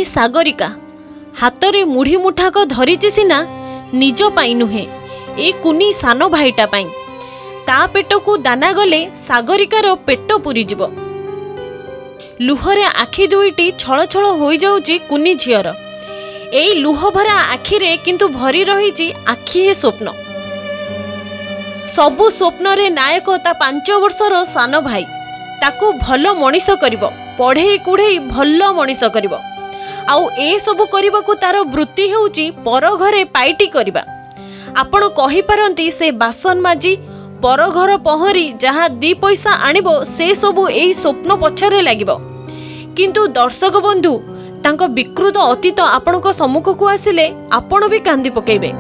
सागरिका हातरे मुढ़ी मुठाक धरिची सिना निज पाई नुहे ए कुनी सानो भाईटा पाई ता पेट को दाना गले सागरिकार पेट पूरी जीव। लुहरे आखि दुईटी छल छल हो जाउची कुनी झियर एई लुह भरा आखिरे किंतु भरी रही आखि हे स्वप्न सबु स्वप्न रे नायक ता 5 वर्षर सान भाई ताकू भल मनीष करिवो पढ़े कुढ़े भल मनीष करिवो आउ ए सबु करिबा को तार वृत्ति हेउची पर घरे पाइटी करिबा। आपण कहि पारंती से बासन माजी पर घर पहरी जहाँ 2 पैसा आनिबो से सबु एई स्वप्न पछरे लागिबो। किंतु दर्शक बंधु तांको विकृत अतीत आपणको सम्मुख को आसिले आपण भी कांदी पकेबे।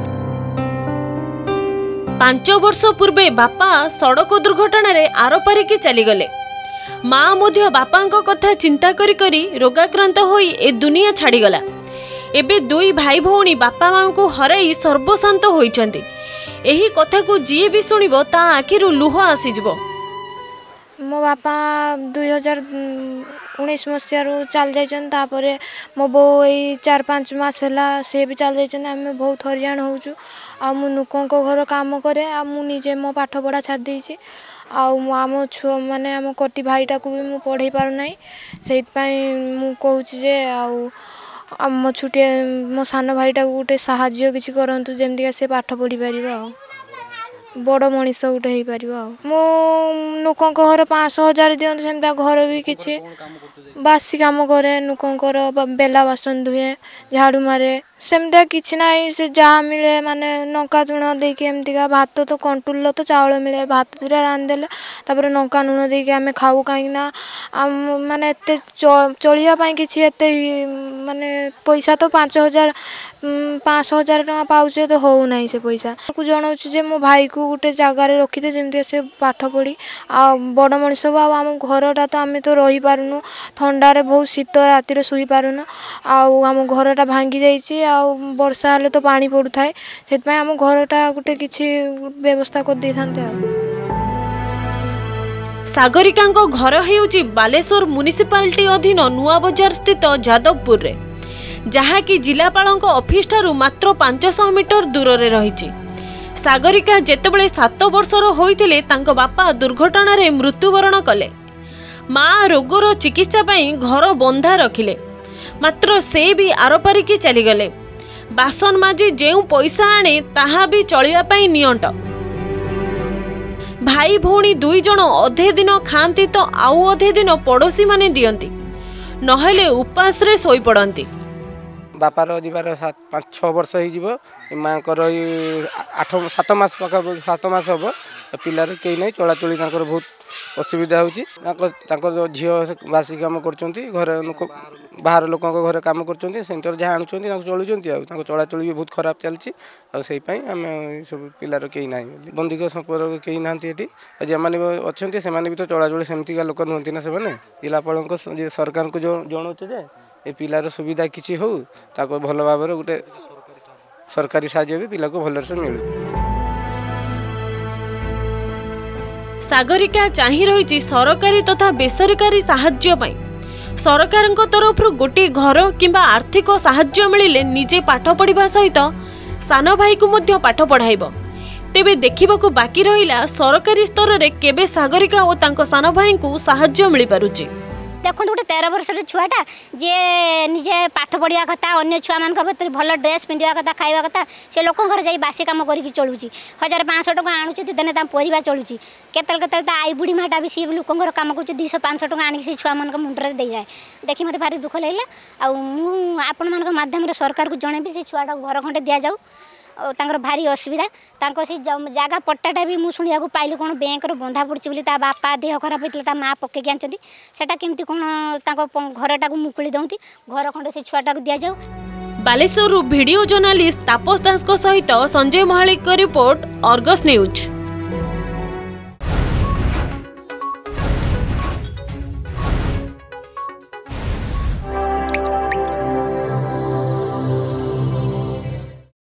5 वर्ष पूर्वे बापा सड़क दुर्घटना रे आरपारी के चली गले। माँ मध्य बापांको कथा चिंता करी करी रोगाक्रांत होई ए दुनिया छाड़ी गला। एबे 2 भाई भौणी बापा माँ को हराई सर्वशांत होइचंती। एही कथा को जी भी सुनिबो ता आखिरु लुह आसीजबो। मो बापा 2019 मसीह चल जाइछन तापरे मो बो 4-5 मास हैला से भी चल जाइछन। आमे बहुत हरियाण होउछु आ मु नुकोंको घर काम करे आ मु निजे मो पाठ पढ़ा छाड़ देइछि आ आम छु माने आम कोटी भाईटा को भी मु पढ़े पारु नै सेइत पई मु कहूछि जे आ मो छुटे मो सान भाईटा को गोटे साहाय्य किछि करंतु जेमतिका से पाठ पढ़ी परिबा आ बड़ मनीष गोटे हो पार मो लोकों घर 500,000 दिखते सेमता घर भी किसी बासी कम करे लोकंर बेला बासन धुए झाड़ू मारे सेमता किसी ना से जहाँ मिले माने लंका लुण देकी एमतीका भात तो कंट्रोल तो चाउल मिले भात 2टा रांधिदेले तापर लंका लुण देकी आमे खाऊ कहीं माने एते चलिया किसी एते माने पैसा तो 5,000 टका पाऊे तो हो ना से पैसा को जनाऊँ जे मो भाई को गोटे जगार रखीदे जमी से पाठ पढ़ी आ बड़ मनीष आम घरटा तो आम तो रही पारुनु ठंडारे बहुत शीत रातिर शुई पारुनु आम घरटा भांगी जाइए वर्षा हेले तो पानी पड़ू थाए से आम घरटा गोटे किसी व्यवस्था कर दे था। सागरिका घर हेउची बालेश्वर म्युनिसिपालिटी अधीन नुआ बजार स्थित जादवपुर रे जहा कि जिलापाल ऑफिस ठारू मात्र 500 मीटर दूर रे रही। सागरिका जेतेबेले 7 वर्षर होइतिले तांको बापा दुर्घटना रे मृत्युवरण कले। माँ रोगर चिकित्सा पई घर बंधा रखिले मात्र से भी आरपारी की चली गले। बासन माजी जेउ पैसा आने ताहा भी चलिया पई नियंट। भाई भौणी 2 जण अधे दिन खांती तो आउ अधे दिन पड़ोसी माने दियंती नहेले उपास रे सोई पड़ंती। बापार जीवार 5-6 वर्ष हो माँ को 7 मास पाखा 7 मास हम पिलार कई ना चलाचली बहुत असुविधा हो झील बासी कम कर बाहर लोक घर कम कर जहाँ आणुं चलुँच चलाचल भी बहुत खराब चलती आम सब पिलार कई ना बंदिक संपर्क कई ना जमाने अच्छा से भी तो चलाचल सेमतिका लोक नुहति ना से जिलापाल सरकार को जनाऊे ए पिलार सुविधा किसी हो ताको भल भाव गोटे सरकारी साहाय्य भी पिला को भल से मिलू। सागरिका चाही रही सरकारी तथा बेसरकारी साहाय्य पई सरकार तरफ गोटे घर किंबा आर्थिक साहाय्य मिलिले निजे पाठ पढ़ा सहित सान भाई को मध्य पाठ पढ़ाइब। तेबे देखिबाकू बाकी रहिला सरकारी स्तर रे केबे सागरिका और तांको सान भाई को साहाय्य मिल पारुची। देखो गोटे 13 वर्षर छुआटा जे निजे पाठ पढ़ा कथा अन्य छुआ मान भल ड्रेस पिंधा कथा खावा कथा से लोक घर जा बासी कम करके चलुची 1,500 टका आणुची देने परिवार चलुची केतल आई बुढ़ी माटा भी सी लोक कम कर 200-500 टका आनी से छुआ मान मुंडे दे जाए देखी मत भारी दुख लगे आपण मान माध्यम सरकार को जनइबी से छुआटा घर खंडे दि जाऊ तांकर भारी असुविधा से जगह पट्टाटा भी मुझे शुणा पाइली कौन बैंक बंधा पड़ी बापा देह खराब होता माँ पकईक आनी से केमती कौन घरटा को मुकुली दौती घर खंडे से छुआटा को दि जाऊ। बालेश्वर वीडियो जर्नालिस्ट तापस दास सहित संजय महालिक रिपोर्ट अर्गस न्यूज।